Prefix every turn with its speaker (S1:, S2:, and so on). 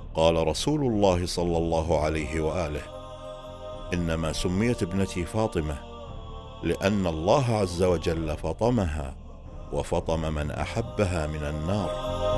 S1: قال رسول الله صلى الله عليه وآله: إنما سميت ابنتي فاطمة لأن الله عز وجل فطمها وفطم من أحبها من النار.